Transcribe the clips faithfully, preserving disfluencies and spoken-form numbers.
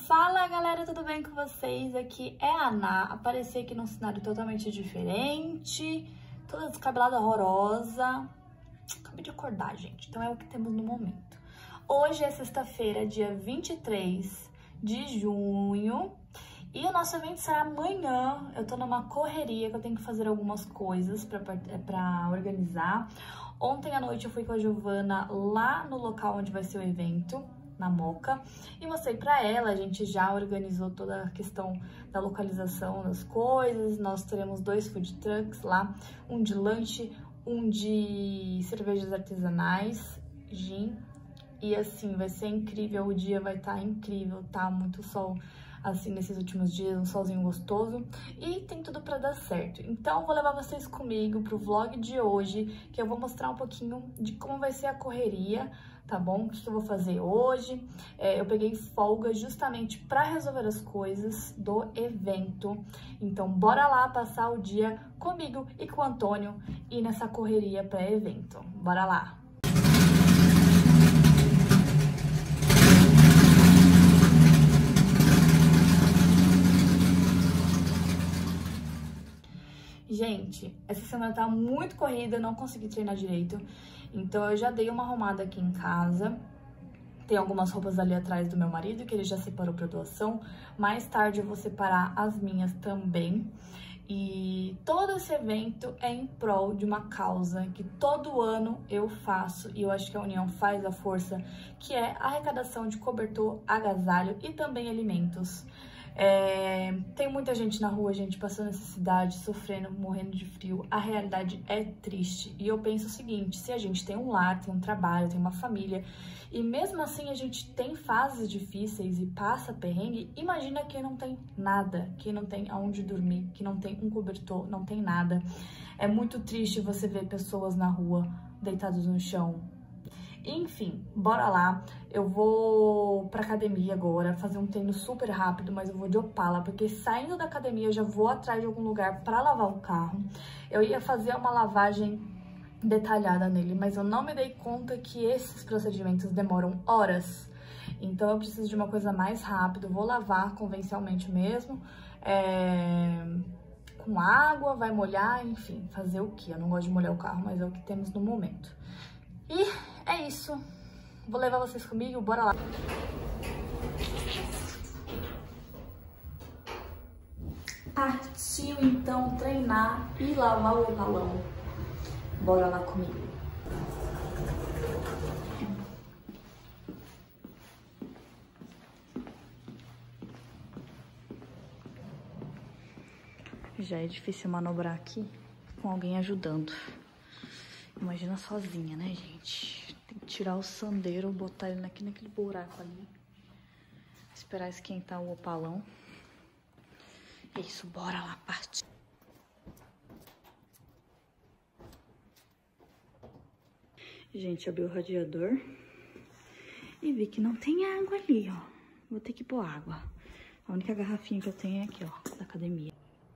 Fala galera, tudo bem com vocês? Aqui é a Ana. Apareci aqui num cenário totalmente diferente, toda descabelada, horrorosa. Acabei de acordar, gente, então é o que temos no momento. Hoje é sexta-feira, dia vinte e três de junho, e o nosso evento sai amanhã. Eu tô numa correria que eu tenho que fazer algumas coisas pra, pra organizar. Ontem à noite eu fui com a Giovana lá no local onde vai ser o evento, na Moca, e mostrei pra ela. A gente já organizou toda a questão da localização das coisas. Nós teremos dois food trucks lá, um de lanche, um de cervejas artesanais, gin, e assim, vai ser incrível, o dia vai estar incrível, tá muito sol assim nesses últimos dias, um solzinho gostoso, e tem tudo pra dar certo. Então vou levar vocês comigo pro vlog de hoje, que eu vou mostrar um pouquinho de como vai ser a correria, tá bom? O que eu vou fazer hoje. É, eu peguei folga justamente pra resolver as coisas do evento, então bora lá passar o dia comigo e com o Antônio e nessa correria pré-evento. Bora lá! Gente, essa semana tá muito corrida, eu não consegui treinar direito, então eu já dei uma arrumada aqui em casa. Tem algumas roupas ali atrás do meu marido, que ele já separou pra doação. Mais tarde eu vou separar as minhas também. E todo esse evento é em prol de uma causa que todo ano eu faço, e eu acho que a união faz a força, que é a arrecadação de cobertor, agasalho e também alimentos. É, tem muita gente na rua, gente, passando necessidade, sofrendo, morrendo de frio. A realidade é triste. E eu penso o seguinte: se a gente tem um lar, tem um trabalho, tem uma família, e mesmo assim a gente tem fases difíceis e passa perrengue, imagina quem não tem nada, quem não tem aonde dormir, que não tem um cobertor, não tem nada. É muito triste você ver pessoas na rua deitadas no chão. Enfim, bora lá. Eu vou pra academia agora, fazer um treino super rápido, mas eu vou de Opala, porque saindo da academia eu já vou atrás de algum lugar pra lavar o carro. Eu ia fazer uma lavagem detalhada nele, mas eu não me dei conta que esses procedimentos demoram horas. Então eu preciso de uma coisa mais rápida. Vou lavar convencionalmente mesmo, é... com água, vai molhar, enfim, fazer o que? Eu não gosto de molhar o carro, mas é o que temos no momento. E é isso. Vou levar vocês comigo, bora lá. Partiu então treinar e lavar o balão. Bora lá comigo. Já é difícil manobrar aqui com alguém ajudando. Imagina sozinha, né, gente? Tem que tirar o sandeiro, botar ele aqui naquele buraco ali. Esperar esquentar o opalão. Isso, bora lá, partir. Gente, abri o radiador e vi que não tem água ali, ó. Vou ter que pôr água. A única garrafinha que eu tenho é aqui, ó, da academia.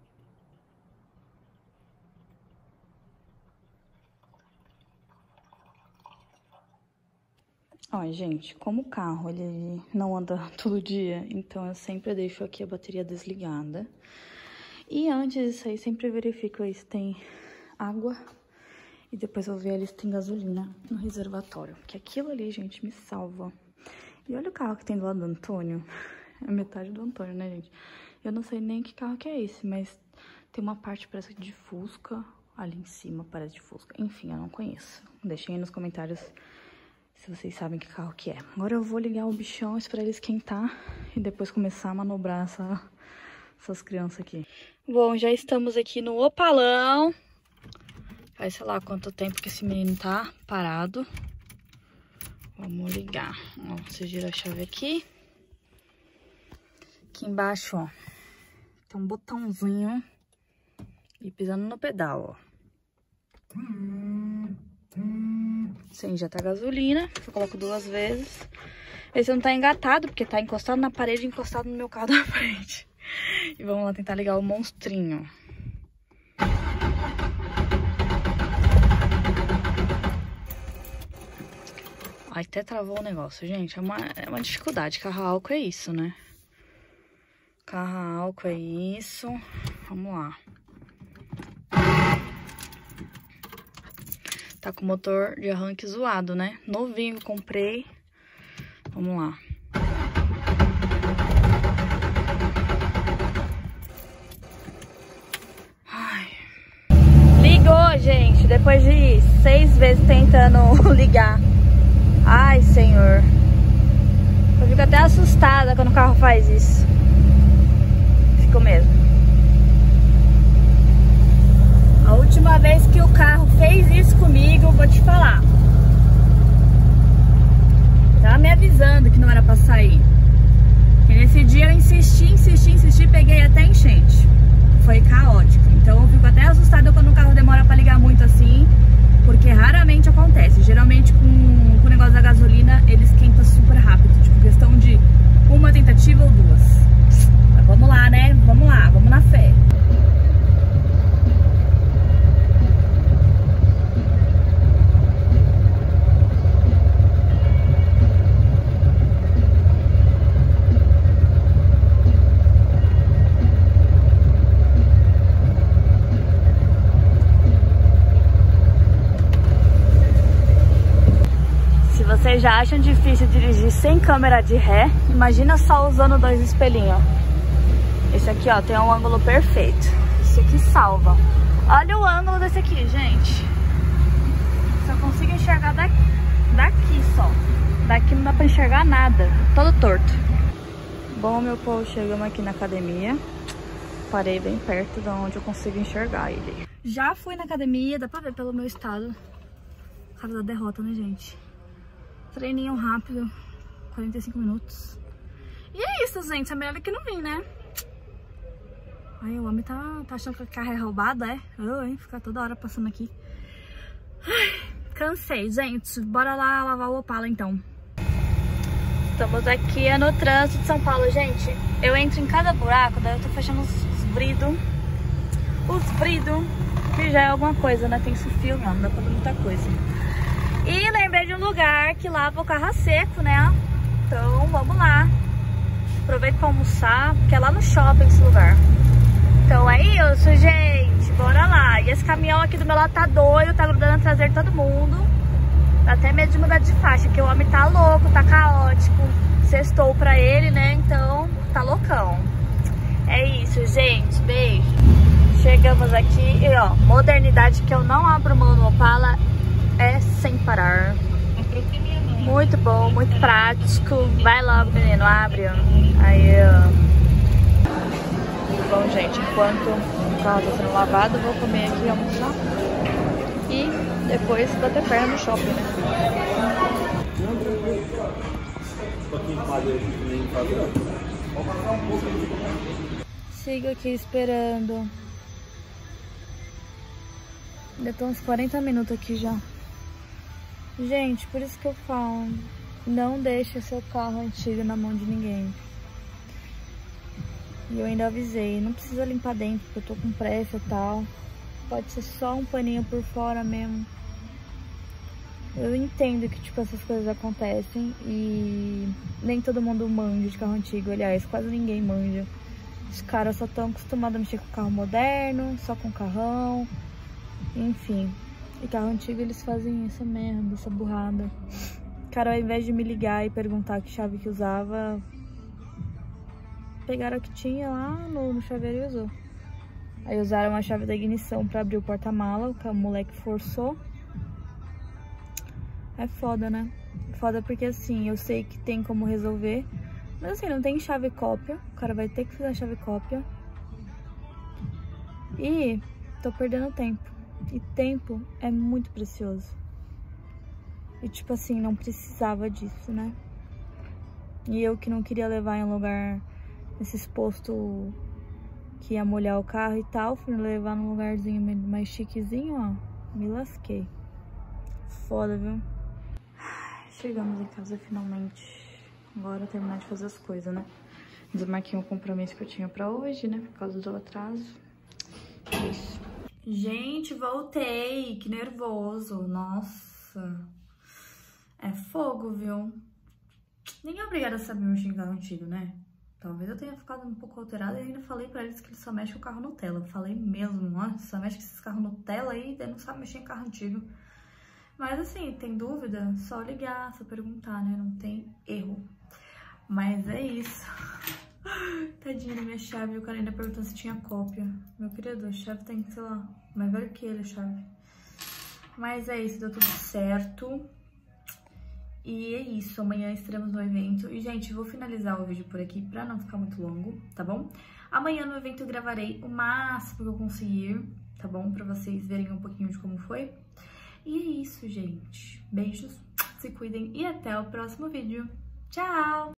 Ó, gente, como o carro ele não anda todo dia, então eu sempre deixo aqui a bateria desligada. E antes disso aí, sempre verifico aí se tem água e depois eu vou ver ali se tem gasolina no reservatório, porque aquilo ali, gente, me salva. E olha o carro que tem do lado do Antônio, é metade do Antônio, né, gente? Eu não sei nem que carro que é esse, mas tem uma parte, parece de Fusca, ali em cima parece de Fusca. Enfim, eu não conheço. Deixem aí nos comentários se vocês sabem que carro que é. Agora eu vou ligar o bichão, esperar ele esquentar e depois começar a manobrar essa, essas crianças aqui. Bom, já estamos aqui no opalão. Faz sei lá quanto tempo que esse menino tá parado. Vamos ligar. Ó, você gira a chave aqui. Aqui embaixo, ó, tem um botãozinho e pisando no pedal, ó. Sem injetar gasolina, eu coloco duas vezes. Esse não tá engatado, porque tá encostado na parede, encostado no meu carro da frente. E vamos lá tentar ligar o monstrinho. Até travou o negócio, gente. É uma, é uma dificuldade. Carro a álcool é isso, né? Carro a álcool, é isso. Vamos lá. Tá com o motor de arranque zoado, né? Novinho que comprei. Vamos lá. Ai. Ligou, gente. Depois de seis vezes tentando ligar. Ai, senhor. Eu fico até assustada quando o carro faz isso. Fico mesmo. A última vez que o carro fez isso comigo, vou te falar. Tava me avisando que não era pra sair. E nesse dia eu insisti, insisti, insisti, peguei até enchente. Foi caótico. Então eu fico até assustada quando o carro demora pra ligar muito assim, porque raramente acontece. Geralmente com, com o negócio da gasolina, ele esquenta super rápido. Tipo, questão de uma tentativa ou duas. Mas vamos lá, né? Vamos lá, vamos na fé. Vocês já acham difícil dirigir sem câmera de ré? Imagina só usando dois espelhinhos. Esse aqui, ó, tem um ângulo perfeito. Esse aqui salva. Olha o ângulo desse aqui, gente. Só consigo enxergar daqui, daqui só. Daqui não dá pra enxergar nada. Todo torto. Bom, meu povo, chegamos aqui na academia. Parei bem perto de onde eu consigo enxergar ele. Já fui na academia, dá pra ver pelo meu estado. Cara da derrota, né, gente? Treininho rápido, quarenta e cinco minutos. E é isso, gente. É melhor que não vim, né? Ai, o homem tá, tá achando que o carro é roubado, é? Eu, hein? Ficar toda hora passando aqui. Ai, cansei, gente. Bora lá lavar o Opala, então. Estamos aqui no trânsito de São Paulo, gente. Eu entro em cada buraco, daí eu tô fechando os, os bridos. Os bridos, que já é alguma coisa, né? Tem esse fio, não, não dá pra ver muita coisa. E lembrei de um lugar que lava o carro a seco, né? Então, vamos lá. Aproveito pra almoçar, porque é lá no shopping esse lugar. Então é isso, gente. Bora lá. E esse caminhão aqui do meu lado tá doido, tá grudando na traseira de todo mundo. Dá até medo de mudar de faixa, porque o homem tá louco, tá caótico. Sextou pra ele, né? Então, tá loucão. É isso, gente. Beijo. Chegamos aqui e, ó, modernidade que eu não abro mão no Opala. É sem parar. Muito bom, muito prático. Vai logo, menino, abre. Aí, ó. Bom, gente, enquanto o carro tá sendo lavado, eu vou comer aqui e almoçar. E depois bater perna no shopping, né? Sigo aqui esperando. Ainda tô uns quarenta minutos aqui já. Gente, por isso que eu falo, não deixe o seu carro antigo na mão de ninguém. E eu ainda avisei, não precisa limpar dentro, porque eu tô com pressa e tal. Pode ser só um paninho por fora mesmo. Eu entendo que, tipo, essas coisas acontecem e nem todo mundo manja de carro antigo. Aliás, quase ninguém manja. Os caras só estão acostumados a mexer com carro moderno, só com carrão. Enfim. E carro antigo eles fazem essa merda, essa burrada. Cara, ao invés de me ligar e perguntar que chave que usava, pegaram a que tinha lá no, no chaveiro e usou. Aí usaram a chave da ignição pra abrir o porta-mala, que o moleque forçou. É foda, né? Foda porque assim, eu sei que tem como resolver, mas assim, não tem chave cópia. O cara vai ter que fazer a chave cópia. E tô perdendo tempo. E tempo é muito precioso. E tipo assim, não precisava disso, né? E eu que não queria levar em um lugar, nesses postos que ia molhar o carro e tal, fui levar num lugarzinho mais chiquezinho, ó. Me lasquei. Foda, viu? Chegamos em casa finalmente. Agora terminar de fazer as coisas, né? Desmarquei um compromisso que eu tinha pra hoje, né? Por causa do atraso. Isso. Gente, voltei. Que nervoso. Nossa. É fogo, viu? Ninguém é obrigado a saber mexer em carro antigo, né? Talvez eu tenha ficado um pouco alterada e ainda falei pra eles que ele só mexe com o carro Nutella. Eu falei mesmo, ó, só mexe com esses carros Nutella aí, daí não sabe mexer em carro antigo. Mas assim, tem dúvida? Só ligar, só perguntar, né? Não tem erro. Mas é isso. Tadinha da minha chave, o cara ainda perguntando se tinha cópia. Meu querido, a chave tem, sei lá, mais velho que ele, a chave. Mas é isso, deu tudo certo. E é isso, amanhã estaremos no evento. E, gente, vou finalizar o vídeo por aqui pra não ficar muito longo, tá bom? Amanhã no evento eu gravarei o máximo que eu conseguir, tá bom? Pra vocês verem um pouquinho de como foi. E é isso, gente. Beijos, se cuidem e até o próximo vídeo. Tchau!